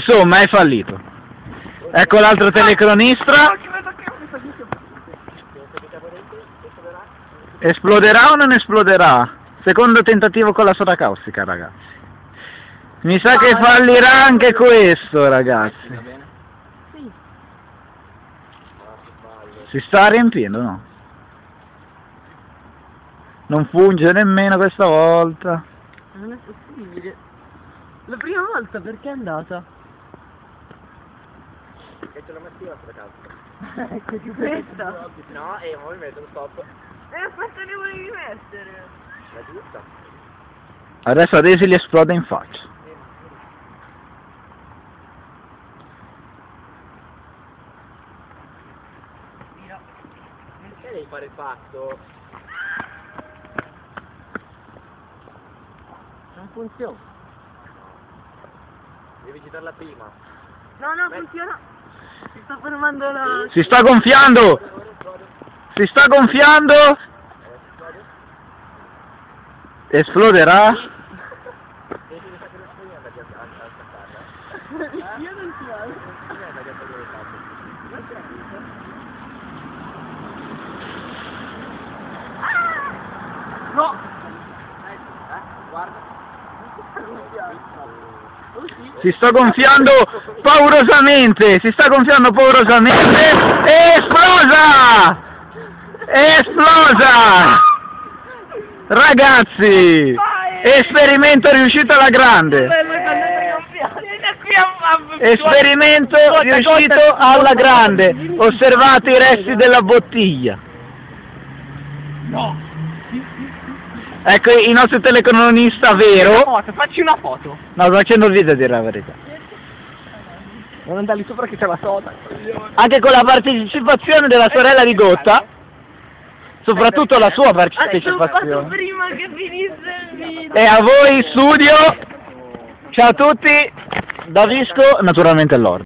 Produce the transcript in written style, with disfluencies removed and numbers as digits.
Insomma, hai fallito. Ecco l'altro telecronista. Esploderà o non esploderà? Secondo tentativo con la soda caustica, ragazzi. Mi sa che fallirà anche questo, ragazzi. Si sta riempiendo, no? Non funge nemmeno questa volta. Non è possibile. La prima volta perché è andata? E ce l'ho messo io la soda caustica. Ecco di questa. No, ora mi metto lo stop. Aspetta, ne volevi mettere. La giusta. Adesso a Daisy gli esplode in faccia. Perché devi fare il fatto? Non funziona. Devi citarla prima. No, funziona. Si sta fermando la... Si sta gonfiando! Si sta gonfiando! Esploderà? Io non ci vado. No! Guarda. Si sta gonfiando paurosamente! Si sta gonfiando paurosamente! È esplosa! È esplosa! Ragazzi! Esperimento riuscito alla grande! Esperimento riuscito alla grande! Osservate i resti della bottiglia! No! Ecco il nostro telecronista vero. Facci una foto. No, sto facendo il video a dire la verità. Non andare lì sopra che c'è la soda. Anche con la partecipazione della sorella di Gotta. Soprattutto la sua partecipazione. Prima che finisse il video. E a voi studio. Ciao a tutti. Da Visco, naturalmente Lord.